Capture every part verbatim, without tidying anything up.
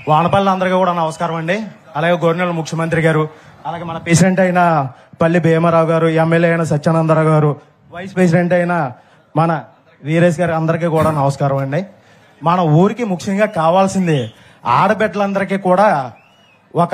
వానపల్లి అందరికీ కూడా నమస్కారం అండి. అలాగే గవర్నర్ ముఖ్యమంత్రి గారు, అలాగే మన ప్రెసిడెంట్ అయిన పల్లి భీమారావు గారు, ఎమ్మెల్యే అయిన సత్యానందరావు గారు, వైస్ ప్రెసిడెంట్ అయిన మన వీరేష్ గారు అందరికీ కూడా నమస్కారం అండి. మన ఊరికి ముఖ్యంగా కావాల్సింది ఆడబిడ్డలందరికీ కూడా ఒక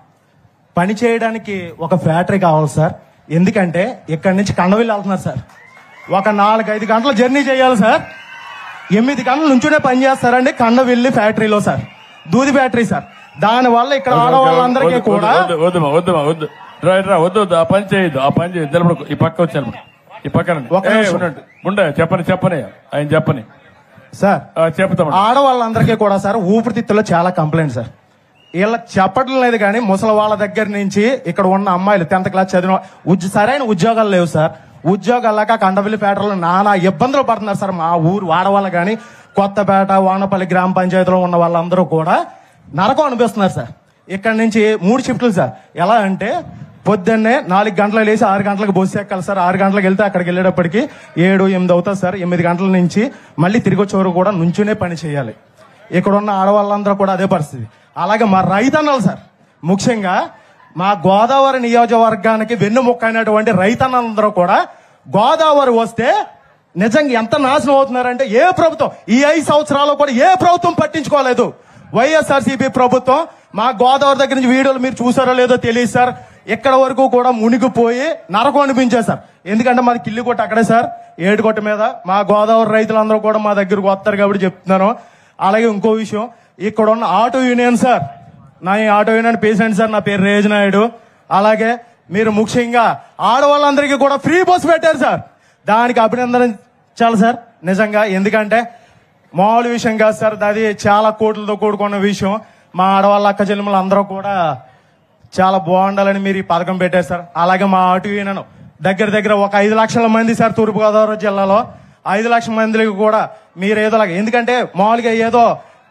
పని చేయడానికి ఒక ఫ్యాక్టరీ కావాలి సార్. ఎందుకంటే ఇక్కడి నుంచి కండవిల్లి వెళ్తున్నారు సార్. ఒక నాలుగైదు గంటల జర్నీ చేయాలి సార్. ఎనిమిది గంటల నుంచునే పని చేస్తారండి కండవిల్లి ఫ్యాక్టరీలో సార్, దూది ఫ్యాక్టరీ సార్. దాని వల్ల ఇక్కడ ఆడవాళ్ళందరికీ కూడా వద్దు వద్దు వద్దు వద్దు వద్దు వద్దు ఆ పని చేయొద్దు, ఆ పని చేయొద్దు. ఈ పక్క వచ్చాను, ఈ పక్కన ఉండే చెప్పని చెప్పని ఆయన చెప్పని సార్ చెప్తాం. ఆడవాళ్ళందరికీ కూడా సార్ ఊపిరితిత్తులో చాలా కంప్లైంట్ సార్. వీళ్ళ చెప్పడం లేదు కానీ ముసలి వాళ్ళ దగ్గర నుంచి ఇక్కడ ఉన్న అమ్మాయిలు టెన్త్ క్లాస్ చదివిన ఉద్య సరైన ఉద్యోగాలు లేవు సార్. ఉద్యోగాలు లేక కండవిల్లి ఫ్యాక్టరీలో నానా ఇబ్బందులు పడుతున్నారు సార్. మా ఊరు వాడవాళ్ళు కానీ కొత్తపేట వానపల్లి గ్రామ పంచాయతీలో ఉన్న వాళ్ళందరూ కూడా నరకం అనిపిస్తున్నారు సార్. ఇక్కడ నుంచి మూడు షిఫ్ట్లు సార్. ఎలా అంటే పొద్దున్నే నాలుగు గంటలకు లేచి ఆరు గంటలకు బస్సు ఎక్కాలి సార్. ఆరు గంటలకు వెళ్తే అక్కడికి వెళ్ళేటప్పటికి ఏడు ఎనిమిది అవుతుంది సార్. ఎనిమిది గంటల నుంచి మళ్ళీ తిరిగి వచ్చేవారు కూడా నుంచునే పని చేయాలి. ఇక్కడ ఉన్న ఆడవాళ్ళందరూ కూడా అదే పరిస్థితి. అలాగే మా రైతన్నలు సార్, ముఖ్యంగా మా గోదావరి నియోజకవర్గానికి వెన్నుముక్క అయినటువంటి రైతన్నలందరూ కూడా గోదావరి వస్తే నిజంగా ఎంత నాశనం అవుతున్నారంటే ఏ ప్రభుత్వం ఈ ఐదు సంవత్సరాలు కూడా ఏ ప్రభుత్వం పట్టించుకోలేదు. వైఎస్ఆర్సీపీ ప్రభుత్వం మా గోదావరి దగ్గర నుంచి వీడియోలు మీరు చూసారో లేదో తెలియదు సార్. ఇక్కడ వరకు కూడా మునిగిపోయి నరకం అనిపించారు సార్. ఎందుకంటే మాది కిల్లి కొట్ట అక్కడే సార్, ఏడుకొట్ట మీద. మా గోదావరి రైతులందరూ కూడా మా దగ్గరకు వస్తారు కాబట్టి చెప్తున్నాను. అలాగే ఇంకో విషయం, ఇక్కడ ఉన్న ఆటో యూనియన్ సార్, నా ఆటో యూనియన్ ప్రెసిడెంట్ సార్, నా పేరు రేజ్ నాయుడు. అలాగే మీరు ముఖ్యంగా ఆడవాళ్ళందరికీ కూడా ఫ్రీ బస్సు పెట్టారు సార్. దానికి అభినందనించాలి సార్ నిజంగా. ఎందుకంటే మామూలు విషయం కాదు సార్, అది చాలా కోట్లతో కూడుకున్న విషయం. మా ఆడవాళ్ళ అక్క చెల్లెమ్మలు అందరూ కూడా చాలా బాగుండాలని మీరు ఈ పథకం పెట్టారు సార్. అలాగే మా ఆటో యూనియన్ దగ్గర దగ్గర ఒక ఐదు లక్షల మంది సార్ తూర్పుగోదావరి జిల్లాలో. ఐదు లక్షల మందికి కూడా మీరు ఏదోలాగా, ఎందుకంటే మామూలుగా ఏదో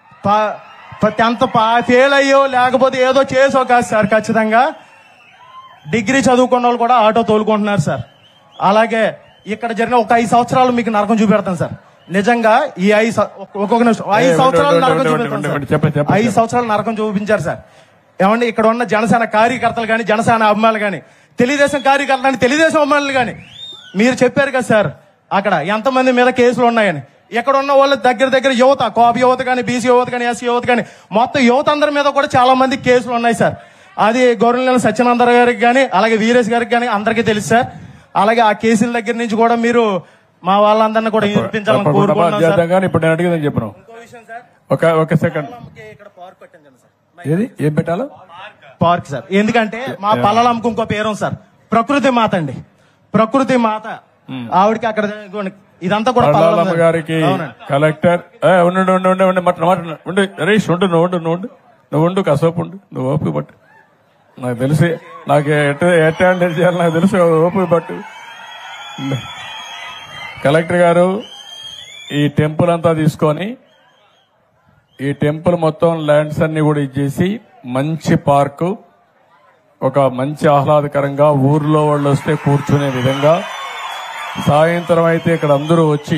టెన్త్ ఫెయిల్ అయ్యో లేకపోతే ఏదో చేసో కాదు సార్. ఖచ్చితంగా డిగ్రీ చదువుకున్న వాళ్ళు కూడా ఆటో తోలుకుంటున్నారు సార్. అలాగే ఇక్కడ జరిగిన ఒక ఐదు సంవత్సరాలు మీకు నరకం చూపెడతాను సార్. నిజంగా ఈ ఐదు ఒక్కొక్క నిమిషం ఐదు సంవత్సరాలు నరకం చూపెడతాను సార్. ఐదు సంవత్సరాలు నరకం చూపించారు సార్. ఏమండి ఇక్కడ ఉన్న జనసేన కార్యకర్తలు కానీ, జనసేన అభిమానులు కానీ, తెలుగుదేశం కార్యకర్తలు కానీ, తెలుగుదేశం అభిమానులు కానీ మీరు చెప్పారు కదా సార్ అక్కడ ఎంతమంది మీద కేసులు ఉన్నాయని. ఇక్కడ ఉన్న వాళ్ళ దగ్గర దగ్గర యువత, కాపు యువత కానీ, బీసీ యువత కానీ, ఎస్సీ యువత కానీ, మొత్తం యువత అందరి మీద కూడా చాలా మంది కేసులు ఉన్నాయి సార్. అది గవర్నర్ సత్యానందరావు గారికి కానీ, అలాగే వీరేష్ గారికి కానీ అందరికీ తెలుసు సార్. అలాగే ఆ కేసుల దగ్గర నుంచి కూడా మీరు మా వాళ్ళందరినీ కూడా వినిపించాలని కోరుకుంటున్నాం సార్. ఇప్పుడు నేను అడిగిందని చెప్పను. ఒక సెకండ్, ఏది ఏం పెట్టాలో పార్క్ సార్. ఎందుకంటే మా పల్లలంకు ఇంకో పేరు సార్, ప్రకృతి మాత అండి. ప్రకృతి మాత ఆవిడకి అక్కడ ఇదంతా కూడా పల్లమ్మ గారికి కలెక్టర్ ఉండు ఉండు ఉండు ఉండు మట్ల మాట ఉండు హరీష్ ఉండు నువ్వు ఉండు నువ్వు ఉండు నువ్వు ఉండు కాసేపు ఉండు నువ్వు ఓపిక పట్టు. నాకు తెలిసి నాకు ఎట్ ఎట్ హ్యాండిల్ చేయాలి నాకు తెలుసు, ఓపిక పట్టు. కలెక్టర్ గారు ఈ టెంపుల్ అంతా తీసుకొని ఈ టెంపుల్ మొత్తం ల్యాండ్స్ అన్ని కూడా ఇచ్చేసి మంచి పార్కు, ఒక మంచి ఆహ్లాదకరంగా ఊర్లో వాళ్ళు వస్తే కూర్చునే విధంగా, సాయంత్రం అయితే ఇక్కడ అందరూ వచ్చి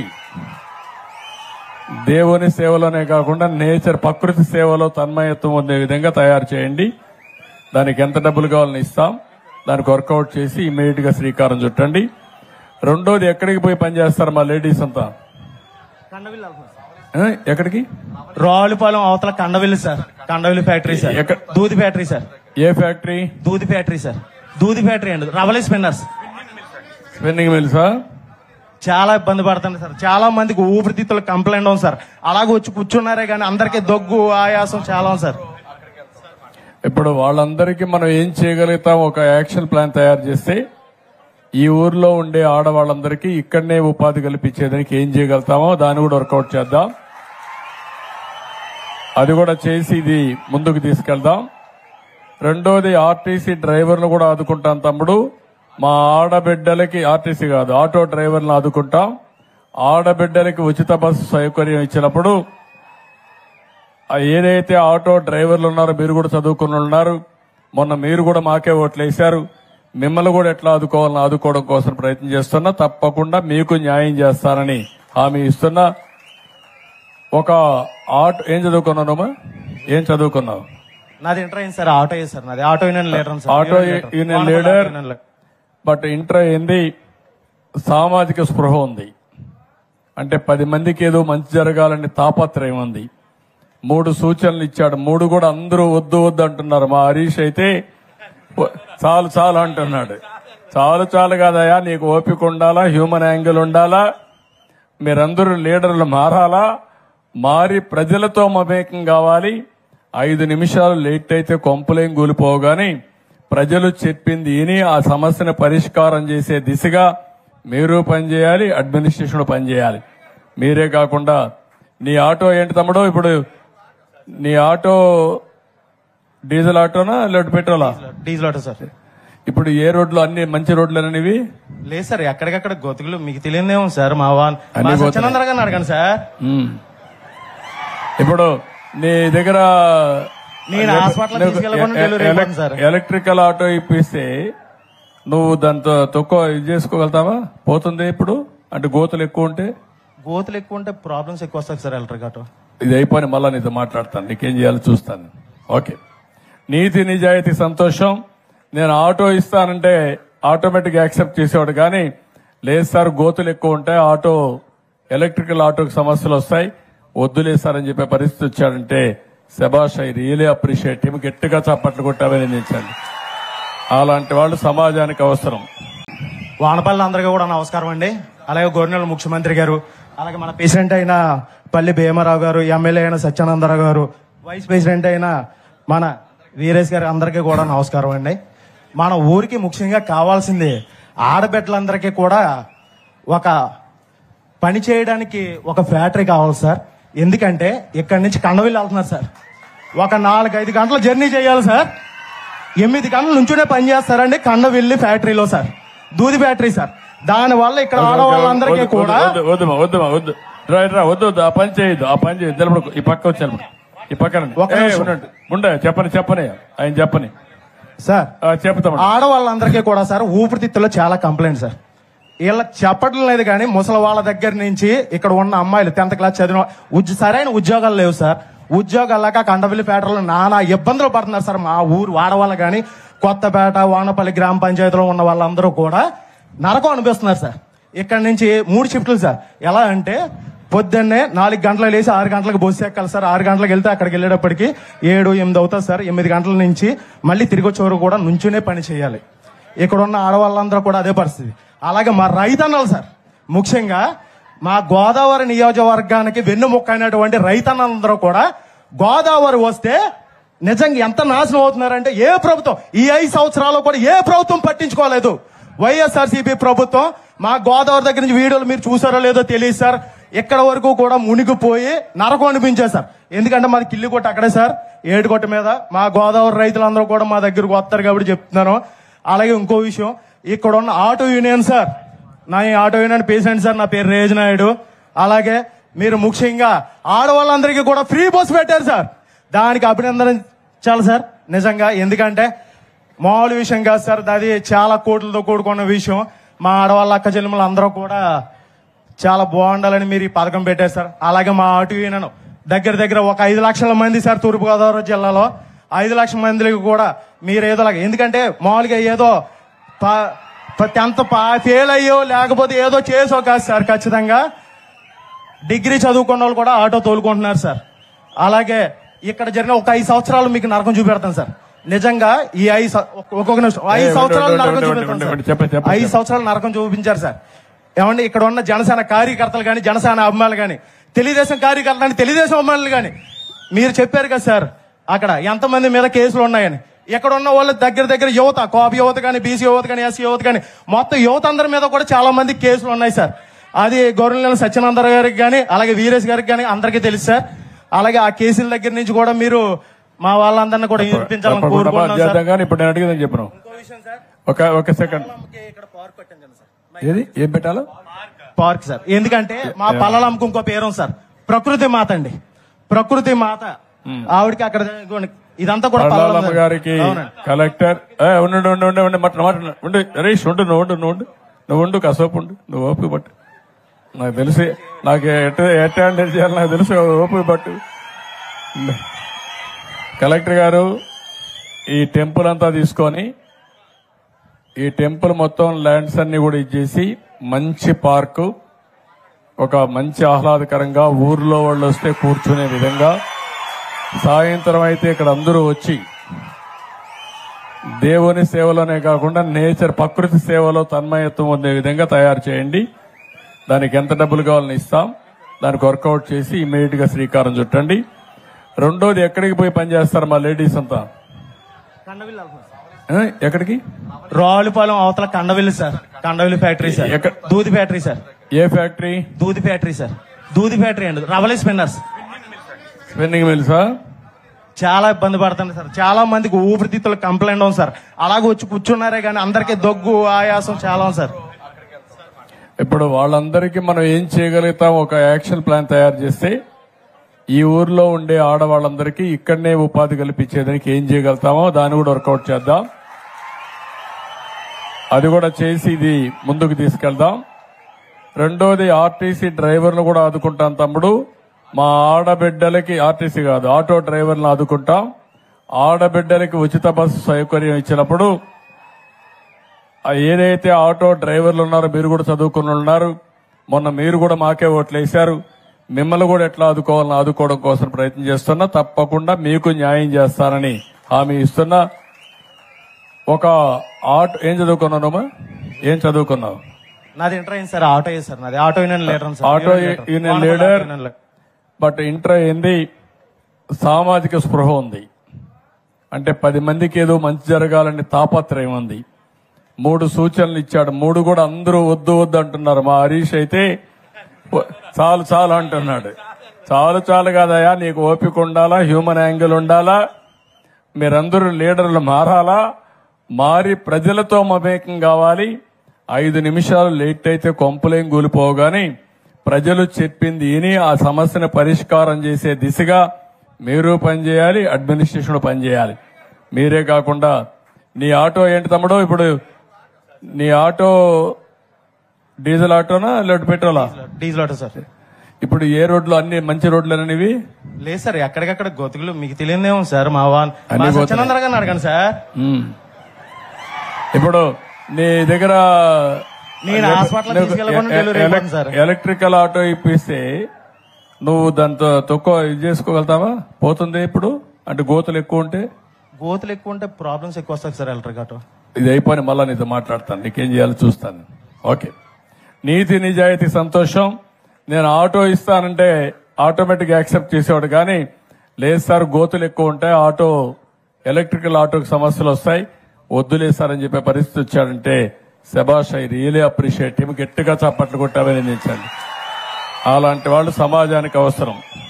దేవుని సేవలోనే కాకుండా నేచర్ ప్రకృతి సేవలో తన్మయత్వం ఉండే విధంగా తయారు చేయండి. దానికి ఎంత డబ్బులు కావాలని ఇస్తాం, దానికి వర్కౌట్ చేసి ఇమీడియట్ గా శ్రీకారం చుట్టండి. రెండోది ఎక్కడికి పోయి పనిచేస్తారు మా లేడీస్ అంతా? ఎక్కడికి? రావులపాలెం అవతల Kandavilli sir, Kandavilli factory sir, దూది ఫ్యాక్టరీ సార్. ఏ ఫ్యాక్టరీ? దూది ఫ్యాక్టరీ సార్, దూది ఫ్యాక్టరీ అండి, రవలి స్పిన్నర్స్ స్పిన్నింగ్ మిల్సా. చాలా ఇబ్బంది పడుతుంది సార్. చాలా మందికి ఊపిరితిత్తులు కంప్లైంట్ ఉంది సార్. అలాగే వచ్చి కూర్చున్నారే కానీ అందరికీ దగ్గు ఆయాసం చాలా ఉంది సార్. ఇప్పుడు వాళ్ళందరికీ మనం ఏం చేయగలుగుతాం, ఒక యాక్షన్ ప్లాన్ తయారు చేస్తే ఈ ఊర్లో ఉండే ఆడవాళ్ళందరికీ ఇక్కడనే ఉపాధి కల్పించేదానికి ఏం చేయగలుగుతామో దాన్ని కూడా వర్కౌట్ చేద్దాం. అది కూడా చేసి ఇది ముందుకు తీసుకెళ్దాం. రెండోది ఆర్టీసీ డ్రైవర్లు కూడా ఆదుకుంటాం తమ్ముడు. మా ఆడబిడ్డలకి, ఆర్టీసీ కాదు ఆటో డ్రైవర్లను ఆదుకుంటాం. ఆడబిడ్డలకి ఉచిత బస్సు సౌకర్యం ఇచ్చినప్పుడు ఏదైతే ఆటో డ్రైవర్లు ఉన్నారో మీరు కూడా చదువుకుని ఉన్నారు, మొన్న మీరు కూడా మాకే ఓట్లు వేశారు, మిమ్మల్ని కూడా ఎట్లా ఆదుకోవాలని ఆదుకోవడం కోసం ప్రయత్నం చేస్తున్నా. తప్పకుండా మీకు న్యాయం చేస్తానని హామీ ఇస్తున్నా. ఒక ఆటో ఏం చదువుకున్నానమ్మా? ఏం చదువుకున్నావు? నాది ఇంటర్ అయింది సార్. ఆటో అయ్యింది సార్. నాది auto union leader sir. Auto union leader. But inter అయింది, సామాజిక స్పృహ ఉంది, అంటే పది మందికి ఏదో మంచి జరగాలని తాపత్రయం ఉంది. మూడు సూచనలు ఇచ్చాడు, మూడు కూడా అందరూ వద్దు వద్దు అంటున్నారు. మా హరీష్ అయితే చాలు చాలు అంటున్నాడు. చాలు చాలు కాదయా, నీకు ఓపిక ఉండాలా, హ్యూమన్ యాంగిల్ ఉండాలా, మీరందరూ లీడర్లు మారాలా, మారి ప్రజలతో మమేకం కావాలి. ఐదు నిమిషాలు లేట్ అయితే కొంపలేం కూలిపోగాని ప్రజలు చెప్పింది విని ఆ సమస్యను పరిష్కారం చేసే దిశగా మీరు పనిచేయాలి, అడ్మినిస్ట్రేషన్ పనిచేయాలి. మీరే కాకుండా నీ ఆటో ఏంటి తమ్ముడు, ఇప్పుడు నీ ఆటో డీజిల్ ఆటోనా లేకపోతే పెట్రోలా? Diesel auto sir. ఇప్పుడు ఏ రోడ్లు, అన్ని మంచి రోడ్లు అనేవి లేదు సార్, ఎక్కడికక్కడ గోతుకులు. మీకు తెలియదేమో సార్. మా వాళ్ళు సత్యానందర గారిని అడగండి సార్. ఇప్పుడు నీ దగ్గర నేను హాస్పిటల్ తీసుకెళ్ళకుండా డెలివరీ అయిపోతుంది సార్. ఎలక్ట్రికల్ ఆటో ఇప్పిస్తే నువ్వు దాంతో తక్కువ ఇది చేసుకోగలుగుతావా? పోతుంది ఇప్పుడు, అంటే గోతులు ఎక్కువ ఉంటే. గోతులు ఎక్కువ ఉంటే ప్రాబ్లమ్స్ ఎక్కువ వస్తాయి సార్ ఎలక్ట్రిక్ ఆటో. ఇది అయిపోయి మళ్ళా నీతో మాట్లాడతాను, నీకేం చేయాలో చూస్తాను. ఓకే, నీతి నిజాయితీ సంతోషం. నేను ఆటో ఇస్తానంటే ఆటోమేటిక్ యాక్సెప్ట్ చేసేవాడు, కానీ లేదు సార్ గోతులు ఎక్కువ ఉంటాయి, ఆటో ఎలక్ట్రికల్ ఆటోకి సమస్యలు వస్తాయి, వద్దులేసారని చెప్పే పరిస్థితి వచ్చాడంటే శబాష్, ఐ రియలీ అప్రిషియేట్ హిమ్. గట్టిగా చప్పట్లు కొట్టావనించండి. అలాంటి వాళ్ళు సమాజానికి అవసరం. వానపల్లి అందరికీ కూడా నమస్కారం అండి. అలాగే గవర్నర్ ముఖ్యమంత్రి గారు, అలాగే మన ప్రెసిడెంట్ అయిన పల్లి భీమారావు గారు, ఎమ్మెల్యే అయిన సత్యానందరావు గారు, వైస్ ప్రెసిడెంట్ అయిన మన వీరేష్ గారు, అందరికీ కూడా నమస్కారం అండి. మన ఊరికి ముఖ్యంగా కావాల్సింది ఆడబిడ్డలందరికీ కూడా ఒక పని చేయడానికి ఒక ఫ్యాక్టరీ కావాలి సార్. ఎందుకంటే ఇక్కడి నుంచి కండవిల్లి వెళ్తున్నారు సార్. ఒక నాలుగు ఐదు గంటల జర్నీ చేయాలి సార్. ఎనిమిది గంటల నుంచునే పని చేస్తారండి కండవిల్లి ఫ్యాక్టరీలో సార్, దూది ఫ్యాక్టరీ సార్. దాని వల్ల ఇక్కడ ఆడవాళ్ళందరికీ కూడా వద్దు వద్దు వద్దు రా వద్దు వద్దు ఆ పని చేయొద్దు, ఆ పని చేయొద్దు. ఈ పక్క వచ్చాను, ఈ పక్కన ఉండే చెప్పని చెప్పని ఆయన చెప్పని సార్. చెప్తాం. ఆడవాళ్ళందరికీ కూడా సార్ ఊపిరితిత్తులో చాలా కంప్లైంట్ సార్. వీళ్ళ చెప్పడం లేదు కానీ ముసలి వాళ్ళ దగ్గర నుంచి ఇక్కడ ఉన్న అమ్మాయిలు టెన్త్ క్లాస్ చదివిన ఉద్య సరైన ఉద్యోగాలు లేవు సార్. ఉద్యోగాలు లేక కండవిల్లి ఫ్యాక్టరీలో నానా ఇబ్బందులు పడుతున్నారు సార్. మా ఊరు వాడవాళ్ళు కానీ కొత్తపేట, వానపల్లి గ్రామ పంచాయతీలో ఉన్న వాళ్ళందరూ కూడా నరకం అనిపిస్తున్నారు సార్. ఇక్కడ నుంచి మూడు షిఫ్ట్లు సార్. ఎలా అంటే పొద్దున్నే నాలుగు గంటలకు లేచి ఆరు గంటలకు బస్సు ఎక్కాలి సార్. ఆరు గంటలకు వెళ్తే అక్కడికి వెళ్ళేటప్పటికి ఏడు ఎనిమిది అవుతుంది సార్. ఎనిమిది గంటల నుంచి మళ్ళీ తిరిగి వచ్చే వరకు కూడా నుంచునే పని చేయాలి. ఇక్కడ ఉన్న ఆడవాళ్ళందరూ కూడా అదే పరిస్థితి. అలాగే మా రైతన్నలు సార్, ముఖ్యంగా మా గోదావరి నియోజకవర్గానికి వెన్నుముక్క అయినటువంటి రైతన్నలందరూ కూడా గోదావరి వస్తే నిజంగా ఎంత నాశనం అవుతున్నారంటే ఏ ప్రభుత్వం ఈ ఐదు సంవత్సరాలు కూడా ఏ ప్రభుత్వం పట్టించుకోలేదు. వైఎస్ఆర్సీపీ ప్రభుత్వం మా గోదావరి దగ్గర నుంచి వీడియోలు మీరు చూసారో లేదో తెలియదు సార్. ఎక్కడ వరకు కూడా మునిగిపోయి నరకం అనిపించారు సార్. ఎందుకంటే మాది కిల్లి కొట్టు అక్కడే సార్, ఏడుకొట్ట మీద. మా గోదావరి రైతులందరూ కూడా మా దగ్గరకు వస్తారు కాబట్టి చెప్తున్నాను. అలాగే ఇంకో విషయం, ఇక్కడ ఉన్న ఆటో యూనియన్ సార్, నా ఆటో యూనియన్ ప్రెసిడెంట్ సార్, నా పేరు రేజ్ నాయుడు. అలాగే మీరు ముఖ్యంగా ఆడవాళ్ళందరికీ కూడా ఫ్రీ బస్సు పెట్టారు సార్. దానికి అభినందించాలి సార్ నిజంగా. ఎందుకంటే మామూలు విషయం కాదు సార్, అది చాలా కోట్లతో కూడుకున్న విషయం. మా ఆడవాళ్ళ అక్క చెల్లెములు అందరూ కూడా చాలా బాగుండాలని మీరు ఈ పథకం పెట్టారు సార్. అలాగే మా ఆటో యూనియన్ దగ్గర దగ్గర ఒక ఐదు లక్షల మంది సార్ తూర్పుగోదావరి జిల్లాలో. ఐదు లక్షల మందికి కూడా మీరు ఏదో, ఎందుకంటే మామూలుగా ఏదో టెన్త్ ఫెయిల్ అయ్యో లేకపోతే ఏదో చేసో కాదు సార్. ఖచ్చితంగా డిగ్రీ చదువుకున్న వాళ్ళు కూడా ఆటో తోలుకుంటున్నారు సార్. అలాగే ఇక్కడ జరిగిన ఒక ఐదు సంవత్సరాలు మీకు నరకం చూపెడతాను సార్. నిజంగా ఈ ఐదు ఒక్కొక్క నిమిషం ఐదు సంవత్సరాలు నరకం చూపెడతాను. ఐదు సంవత్సరాలు నరకం చూపించారు సార్. ఏమండి ఇక్కడ ఉన్న జనసేన కార్యకర్తలు కానీ, జనసేన అభిమానులు కానీ, తెలుగుదేశం కార్యకర్తలు కానీ, తెలుగుదేశం అభిమానులు కానీ, మీరు చెప్పారు కదా సార్ అక్కడ ఎంతమంది మీద కేసులు ఉన్నాయని. ఇక్కడ ఉన్న వాళ్ళ దగ్గర దగ్గర యువత, కాపు యువత కానీ, బీసీ యువత కానీ, ఎస్సీ యువత కానీ, మొత్తం యువత అందరి మీద కూడా చాలా మంది కేసులు ఉన్నాయి సార్. అది గవర్నర్ సత్యానంద గారికి కానీ, అలాగే వీరేష్ గారికి కానీ అందరికీ తెలుసు సార్. అలాగే ఆ కేసుల దగ్గర నుంచి కూడా మీరు మా వాళ్ళందరినీ కూడా వినిపించాలని కోరుకుంటున్నాను సార్. ఇప్పుడు నేను అడిగిందని చెప్పను. ఒక ఒక సెకండ్, ఏది ఏం పెట్టాలో పార్క్ సార్. ఎందుకంటే మా పల్లలమ్మకు ఇంకో పేరు సార్, ప్రకృతి మాత అండి. ప్రకృతి మాత ఆవిడకి అక్కడ ఇదంతా కూడా పల్లలమ్మ గారికి కలెక్టర్ ఉండు ఉండు ఉండు ఉండు మాట మాట ఉండు హరీష్ ఉండు నువ్వు ఉండు నువ్వు ఉండు నువ్వు ఉండు కాసేపు ఉండు నువ్వు ఓపిక పట్టు. నాకు తెలిసి నాకు ఎట్ ఎట్ హ్యాండిల్ చేయాలి నాకు తెలుసు. ఓపిక పట్టు. కలెక్టర్ గారు ఈ టెంపుల్ అంతా తీసుకొని ఈ టెంపుల్ మొత్తం ల్యాండ్స్ అన్ని కూడా ఇచ్చేసి మంచి పార్కు, ఒక మంచి ఆహ్లాదకరంగా ఊర్లో వాళ్ళు వస్తే కూర్చునే విధంగా, సాయంత్రం అయితే ఇక్కడ అందరూ వచ్చి దేవుని సేవలోనే కాకుండా నేచర్ ప్రకృతి సేవలో తన్మయత్వం ఉండే విధంగా తయారు చేయండి. దానికి ఎంత డబ్బులు కావాలని ఇస్తాం, దానికి వర్కౌట్ చేసి ఇమీడియట్ గా శ్రీకారం చుట్టండి. రెండోది, ఎక్కడికి పోయి పనిచేస్తారు మా లేడీస్ అంతా? ఏ? ఎక్కడికి? రావులపాలెం అవతల Kandavilli sir, Kandavilli factory sir, ఎక్కడ? దూది ఫ్యాక్టరీ సార్. ఏ ఫ్యాక్టరీ? దూది ఫ్యాక్టరీ సార్, దూది ఫ్యాక్టరీ అండి, రవలి స్పిన్నర్స్. స్పిన్నింగ్ మిల్సా? చాలా ఇబ్బంది పడుతుంది సార్. చాలా మందికి ఊపిరితిత్తులు కంప్లైంట్ ఉంది సార్. అలాగే వచ్చి కూర్చున్నారే కానీ అందరికీ దగ్గు, ఆయాసం చాలా ఉంది సార్. ఇప్పుడు వాళ్ళందరికీ మనం ఏం చేయగలుగుతాం? ఒక యాక్షన్ ప్లాన్ తయారు చేస్తే ఈ ఊర్లో ఉండే ఆడవాళ్ళందరికీ ఇక్కడనే ఉపాధి కల్పించేదానికి ఏం చేయగలుగుతామో దాన్ని కూడా వర్కౌట్ చేద్దాం. అది కూడా చేసి ఇది ముందుకు తీసుకెళ్దాం. రెండోది, ఆర్టీసీ డ్రైవర్లు కూడా ఆదుకుంటాం తమ్ముడు. మా ఆడబిడ్డలకి, ఆర్టీసీ కాదు ఆటో డ్రైవర్లను ఆదుకుంటాం. ఆడబిడ్డలకి ఉచిత బస్సు సౌకర్యం ఇచ్చినప్పుడు ఏదైతే ఆటో డ్రైవర్లు ఉన్నారో మీరు కూడా చదువుకుని ఉన్నారు, మొన్న మీరు కూడా మాకే ఓట్లు వేశారు, మిమ్మల్ని కూడా ఎట్లా ఆదుకోవాలని ఆదుకోవడం కోసం ప్రయత్నం చేస్తున్నా. తప్పకుండా మీకు న్యాయం చేస్తానని హామీ ఇస్తున్నా. ఒక ఆటో ఏం చదువుకున్నావు? ఏం చదువుకున్నావు? నాది ఇంటర్ అయింది సార్, ఆటో అయ్యింది సార్, నాది auto union leader sir. Auto union leader, but inter అయింది, సామాజిక స్పృహ ఉంది, అంటే పది మందికి ఏదో మంచి జరగాలని తాపత్రయం ఉంది. మూడు సూచనలు ఇచ్చాడు, మూడు కూడా అందరూ వద్దు వద్దు అంటున్నారు. మా హరీష్ అయితే చాలు చాలు అంటున్నాడు. చాలు చాలు కాదయా, నీకు ఓపిక ఉండాలా, హ్యూమన్ యాంగిల్ ఉండాలా, మీరందరూ లీడర్లు మారాలా, మారి ప్రజలతో మమేకం కావాలి. ఐదు నిమిషాలు లేట్ అయితే కొంపలేం కూలిపోగాని ప్రజలు చెప్పింది విని ఆ సమస్యను పరిష్కారం చేసే దిశగా మీరు పనిచేయాలి, అడ్మినిస్ట్రేషన్ పనిచేయాలి. మీరే కాకుండా నీ ఆటో ఏంటి తమ్ముడు? ఇప్పుడు నీ ఆటో డీజిల్ ఆటోనా లేదా పెట్రోలా? Diesel auto sir. ఇప్పుడు ఏ రోడ్లు? అన్ని మంచి రోడ్లేనవి లేదు సార్, ఎక్కడికక్కడ గొతుకులు మీకు తెలియదేమో సార్. మా అన్ని వాళ్ళు అడగండి సార్. ఇప్పుడు నీ దగ్గర నేను హాస్పిటల్ తీసుకెళ్ళకుండా డెలివరీ అయిపోతుంది సార్. ఎలక్ట్రికల్ ఆటో ఇప్పిస్తే నువ్వు దాంతో తక్కువ ఇది చేసుకోగలుగుతావా? పోతుంది ఇప్పుడు అంటే గోతులు ఎక్కువ ఉంటే? గోతులు ఎక్కువ ఉంటే ప్రాబ్లమ్స్ ఎక్కువ వస్తాయి సార్ ఎలక్ట్రిక్ ఆటో. ఇది అయిపోయి మళ్ళా నీతో మాట్లాడతాను, నీకేం చేయాలో చూస్తాను. ఓకే, నీతి నిజాయితీ సంతోషం. నేను ఆటో ఇస్తానంటే ఆటోమేటిక్ యాక్సెప్ట్ చేసేవాడు, కానీ లేదు సార్ గోతులు ఎక్కువ ఉంటాయి, ఆటో ఎలక్ట్రికల్ ఆటోకి సమస్యలు వస్తాయి, వద్దులేసారని చెప్పే పరిస్థితి వచ్చాడంటే శబాష్, ఐ రియలీ అప్రిషియేట్ హిమ్. గట్టిగా చప్పట్లు కొట్టి అభినందించండి. అలాంటి వాళ్ళు సమాజానికి అవసరం.